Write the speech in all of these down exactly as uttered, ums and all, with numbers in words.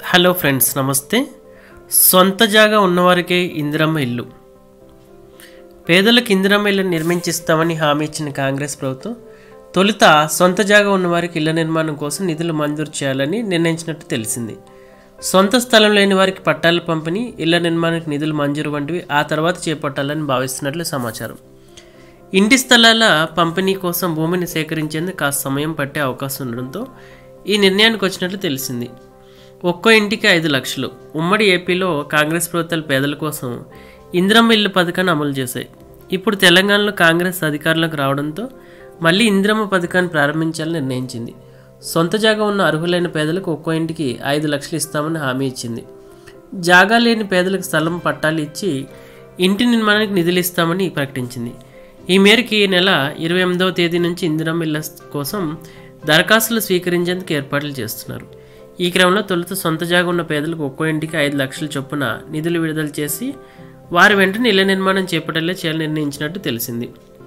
Hello friends, నమస్తే. సొంత జాగా ఉన్నవారికే ఇందిరమ్మ ఇల్లు. పేదలకు ఇందిరమ్మ ఇల్లు నిర్మించిస్తామని హామీ ఇచ్చిన కాంగ్రెస్ ప్రభుత్వం తొలుత సొంత జాగా ఉన్నవారికి ఇళ్ల నిర్మాణం కోసం నిధులు మంజూరు చేయాలని నిర్ణయించినట్టు తెలిసింది. సొంత స్థలం లేని వారికి పట్టాల పంపిణీ, ఇళ్ల నిర్మాణానికి నిధులు మంజూరు వంటివి ఆ తర్వాత చేపట్టాలని భావిస్తున్నట్లు సమాచారం. ఇంటి స్థలాల పంపిణీ కోసం భూమిని సేకరించేందుకు కాస్త సమయం పట్టే అవకాశం ఉండడంతో ఈ నిర్ణయానికి వచ్చినట్లు తెలిసింది. ఒక్కో ఇంటికి ఐదు లక్షలు. ఉమ్మడి ఏపీలో కాంగ్రెస్ ప్రభుత్వాలు పేదల కోసం ఇందిరమ్మ ఇల్లు పథకాన్ని అమలు చేశాయి. ఇప్పుడు తెలంగాణలో కాంగ్రెస్ అధికారంలోకి రావడంతో మళ్ళీ ఇందిరమ్మ పథకాన్ని ప్రారంభించాలని నిర్ణయించింది. సొంత జాగా ఉన్న అర్హులైన పేదలకు ఒక్కో ఇంటికి ఐదు లక్షలు ఇస్తామని హామీ ఇచ్చింది. జాగా లేని పేదలకు స్థలం పట్టాలు ఇచ్చి ఇంటి నిర్మాణానికి నిధులు ఇస్తామని ప్రకటించింది. ఈ మేరకు ఈ నెల ఇరవై ఎనిమిదవ తేదీ నుంచి ఇందిరమ్మ ఇళ్ల కోసం దరఖాస్తులు స్వీకరించేందుకు ఏర్పాట్లు చేస్తున్నారు. ఈ క్రమంలో తొలుత సొంత జాగా ఉన్న పేదలకు ఒక్కో ఇంటికి ఐదు లక్షల చొప్పున నిధులు విడుదల చేసి వారి వెంటనే ఇళ్ల నిర్మాణం చేపట్టేలా చేయాలని నిర్ణయించినట్టు తెలిసింది.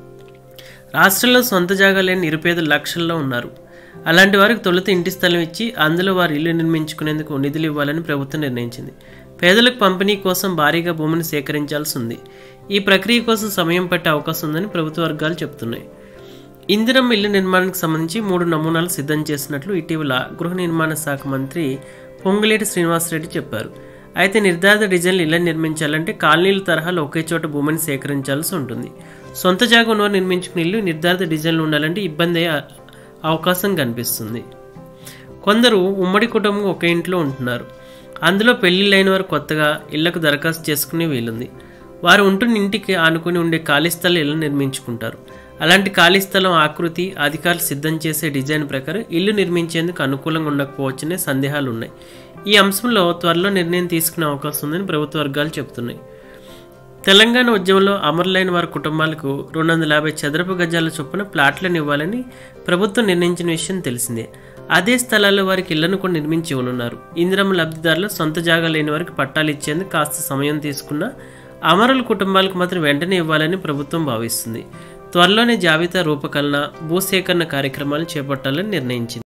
రాష్ట్రంలో సొంత జాగా లేని నిరుపేదలు లక్షల్లో ఉన్నారు. అలాంటి వారికి తొలుత ఇంటి స్థలం ఇచ్చి అందులో వారు ఇల్లు నిర్మించుకునేందుకు నిధులు ఇవ్వాలని ప్రభుత్వం నిర్ణయించింది. పేదలకు పంపిణీ కోసం భారీగా భూమిని సేకరించాల్సి ఉంది. ఈ ప్రక్రియ కోసం సమయం పట్టే అవకాశం ఉందని ప్రభుత్వ వర్గాలు చెబుతున్నాయి. ఇందిరమ్మ ఇల్లు నిర్మాణానికి సంబంధించి మూడు నమూనాలు సిద్ధం చేసినట్లు ఇటీవల గృహ నిర్మాణ శాఖ మంత్రి పొంగులేటి శ్రీనివాసరెడ్డి చెప్పారు. అయితే నిర్ధారిత డిజైన్లు ఇళ్లను నిర్మించాలంటే కాలనీల తరహాలో ఒకే చోట భూమిని సేకరించాల్సి ఉంటుంది. సొంత జాగా ఉన్నవారు నిర్మించుకున్న ఇల్లు నిర్ధారిత డిజైన్లు ఉండాలంటే ఇబ్బంది అయ్యే అవకాశం కనిపిస్తుంది. కొందరు ఉమ్మడి కుటుంబం ఒకే ఇంట్లో ఉంటున్నారు. అందులో పెళ్లిళ్ళైన వారు కొత్తగా ఇళ్లకు దరఖాస్తు చేసుకునే వీలుంది. వారు ఉంటున్న ఇంటికి ఆనుకుని ఉండే ఖాళీ స్థలం ఇళ్లు నిర్మించుకుంటారు. అలాంటి ఖాళీ స్థలం ఆకృతి అధికారులు సిద్ధం చేసే డిజైన్ ప్రకారం ఇల్లు నిర్మించేందుకు అనుకూలంగా ఉండకపోవచ్చనే సందేహాలు ఉన్నాయి. ఈ అంశంలో త్వరలో నిర్ణయం తీసుకునే అవకాశం ఉందని ప్రభుత్వ వర్గాలు చెబుతున్నాయి. తెలంగాణ ఉద్యమంలో అమరులైన వారి కుటుంబాలకు రెండు వందల యాభై చదరపు గజాల చొప్పున ప్లాట్లను ఇవ్వాలని ప్రభుత్వం నిర్ణయించిన విషయం తెలిసిందే. అదే స్థలాల్లో వారికి ఇళ్లను కూడా నిర్మించి ఇవ్వనున్నారు. ఇందిరమ్మ లబ్ధిదారులు సొంత జాగా లేని వారికి పట్టాలు ఇచ్చేందుకు కాస్త సమయం తీసుకున్న అమరుల కుటుంబాలకు మాత్రం వెంటనే ఇవ్వాలని ప్రభుత్వం భావిస్తుంది. త్వరలోనే జాబితా రూపకల్పన, భూసేకరణ కార్యక్రమాలు చేపట్టాలని నిర్ణయించింది.